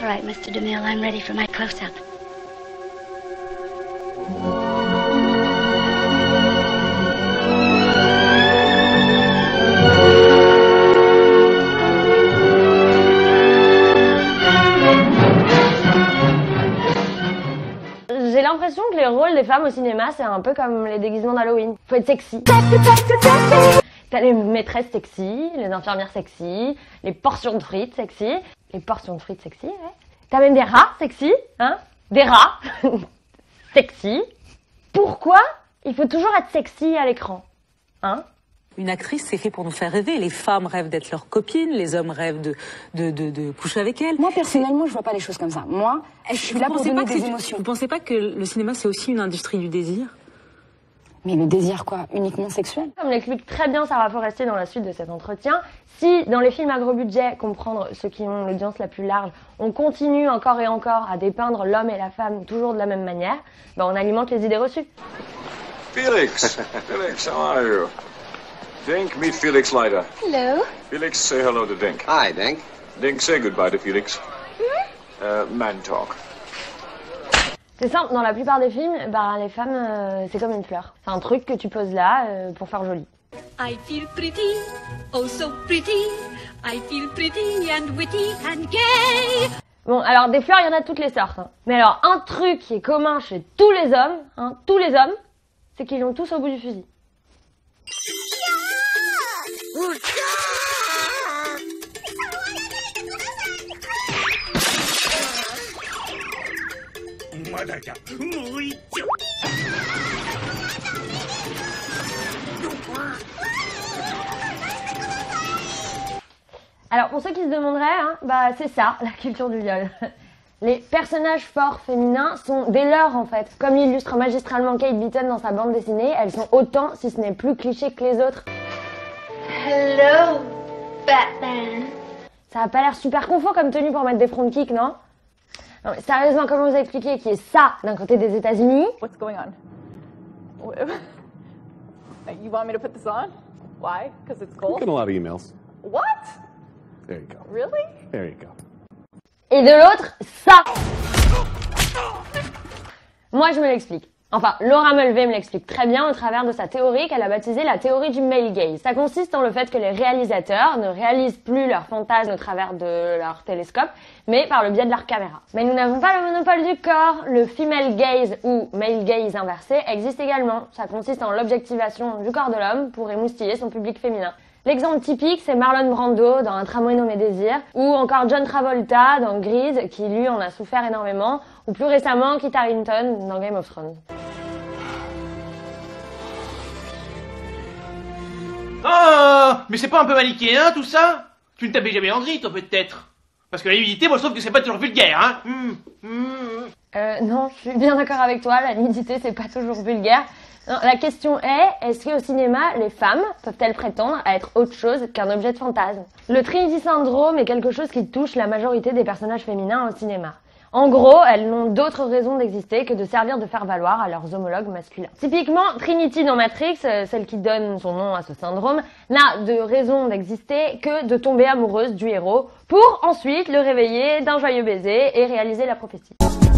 All right, Mr. DeMille, I'm ready for my close-up. J'ai l'impression que les rôles des femmes au cinéma, c'est un peu comme les déguisements d'Halloween. Faut être sexy. T'as les maîtresses sexy, les infirmières sexy, les portions de frites sexy. Les portions de frites sexy, ouais. T'as même des rats sexy, hein. Des rats sexy. Pourquoi il faut toujours être sexy à l'écran, hein? Une actrice, c'est fait pour nous faire rêver. Les femmes rêvent d'être leurs copines, les hommes rêvent de coucher avec elles. Moi, personnellement, je vois pas les choses comme ça. Moi, je suis là pour donner des émotions. Vous pensez pas que le cinéma, c'est aussi une industrie du désir? Mais le désir, quoi? Uniquement sexuel? Comme l'explique très bien Sarah Forestier dans la suite de cet entretien, si dans les films à gros budget, comprendre ceux qui ont l'audience la plus large, on continue encore et encore à dépeindre l'homme et la femme toujours de la même manière, ben on alimente les idées reçues. Felix! Felix, how are you? Dink, meet Felix Leiter. Hello. Felix, say hello to Dink. Hi, Dink. Dink, say goodbye to Felix. Man talk. C'est simple, dans la plupart des films, bah, les femmes, c'est comme une fleur. C'est un truc que tu poses là pour faire joli. I feel pretty, oh so pretty. I feel pretty and witty and gay. Bon, alors des fleurs, il y en a de toutes les sortes. Hein. Mais alors, un truc qui est commun chez tous les hommes, c'est qu'ils l'ont tous au bout du fusil. Alors pour ceux qui se demanderaient, hein, bah c'est ça, la culture du viol. Les personnages forts féminins sont des leurs en fait. Comme l'illustre magistralement Kate Beaton dans sa bande dessinée, elles sont autant, si ce n'est plus clichés que les autres. Hello, Batman. Ça a pas l'air super confort comme tenue pour mettre des front kicks, non? Non mais sérieusement, comment vous expliquer qui est ça d'un côté des États-Unis? What's going on? You want me to put this on? Why? Because it's cold? We get a lot of emails. What? There you go. Really? There you go. Et de l'autre, ça. Moi, je me l'explique. Enfin, Laura Mulvey me l'explique très bien au travers de sa théorie qu'elle a baptisée la théorie du male gaze. Ça consiste en le fait que les réalisateurs ne réalisent plus leurs fantasmes au travers de leur télescope, mais par le biais de leur caméra. Mais nous n'avons pas le monopole du corps. Le female gaze ou male gaze inversé existe également. Ça consiste en l'objectivation du corps de l'homme pour émoustiller son public féminin. L'exemple typique, c'est Marlon Brando dans Un tramway nommé Désir, ou encore John Travolta dans Grease, qui lui en a souffert énormément, ou plus récemment Kit Harington dans Game of Thrones. Oh, mais c'est pas un peu manichéen tout ça? Tu ne t'avais jamais en gris, toi peut-être? Parce que la nudité, moi je trouve que c'est pas toujours vulgaire, hein? Non, je suis bien d'accord avec toi, la nudité c'est pas toujours vulgaire. Non, la question est, est-ce qu'au cinéma, les femmes peuvent-elles prétendre à être autre chose qu'un objet de fantasme? Le Trinity Syndrome est quelque chose qui touche la majorité des personnages féminins au cinéma. En gros, elles n'ont d'autre raison d'exister que de servir de faire valoir à leurs homologues masculins. Typiquement, Trinity dans Matrix, celle qui donne son nom à ce syndrome, n'a de raison d'exister que de tomber amoureuse du héros pour ensuite le réveiller d'un joyeux baiser et réaliser la prophétie.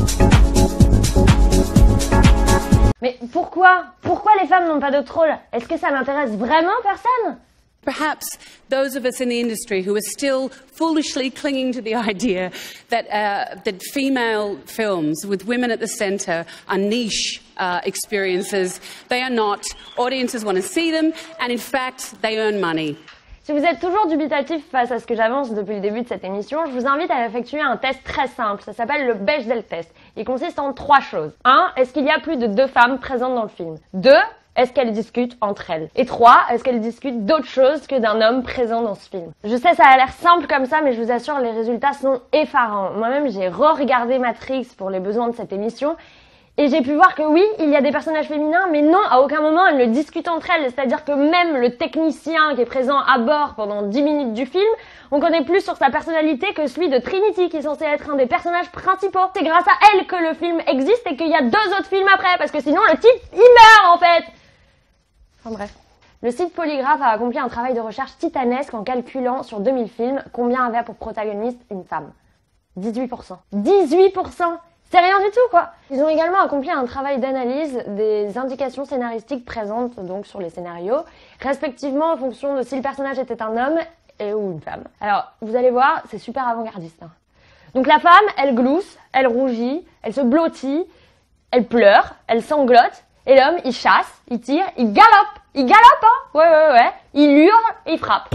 Mais pourquoi les femmes n'ont pas d'autre rôle? Est-ce que ça n'intéresse vraiment personne? Perhaps those of us in the industry who are still foolishly clinging to the idea that female films with women at the centre are niche experiences. They are not. Audiences want to see them, and in fact, they earn money. Si vous êtes toujours dubitatif face à ce que j'avance depuis le début de cette émission, je vous invite à effectuer un test très simple. Ça s'appelle le Bechdel test. Il consiste en 3 choses. 1. Est-ce qu'il y a plus de 2 femmes présentes dans le film? 2. Est-ce qu'elles discutent entre elles? Et 3. Est-ce qu'elles discutent d'autre chose que d'un homme présent dans ce film? Je sais, ça a l'air simple comme ça, mais je vous assure, les résultats sont effarants. Moi-même, j'ai re-regardé Matrix pour les besoins de cette émission. Et j'ai pu voir que oui, il y a des personnages féminins, mais non, à aucun moment elles ne discutent entre elles. C'est-à-dire que même le technicien qui est présent à bord pendant 10 minutes du film, on connaît plus sur sa personnalité que celui de Trinity, qui est censé être un des personnages principaux. C'est grâce à elle que le film existe et qu'il y a 2 autres films après, parce que sinon le type, il meurt en fait. Enfin bref. Le site Polygraph a accompli un travail de recherche titanesque en calculant sur 2000 films combien avait pour protagoniste une femme. 18%. 18%! C'est rien du tout, quoi. Ils ont également accompli un travail d'analyse des indications scénaristiques présentes donc sur les scénarios, respectivement en fonction de si le personnage était un homme ou une femme. Alors, vous allez voir, c'est super avant-gardiste. Hein. Donc la femme, elle glousse, elle rougit, elle se blottit, elle pleure, elle sanglote, et l'homme, il chasse, il tire, il galope, hein. Ouais. Il hurle et il frappe.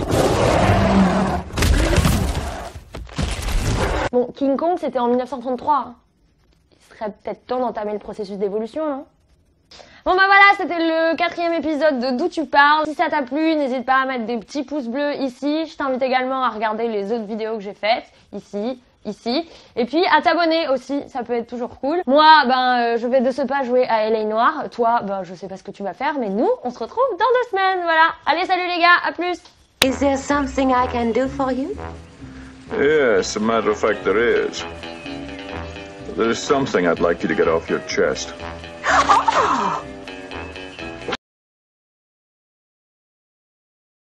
Bon, King Kong, c'était en 1933. Hein. Il serait peut-être temps d'entamer le processus d'évolution, non? Bon bah voilà, c'était le 4e épisode de D'où tu parles. Si ça t'a plu, n'hésite pas à mettre des petits pouces bleus ici. Je t'invite également à regarder les autres vidéos que j'ai faites, ici. Et puis à t'abonner aussi, ça peut être toujours cool. Moi, je vais de ce pas jouer à L.A. Noire. Toi, je sais pas ce que tu vas faire, mais nous, on se retrouve dans 2 semaines, voilà. Allez, salut les gars, à plus. Is there something I can do for you? Yes, as a matter of fact, there is. There is something I'd like you to get off your chest. Oh!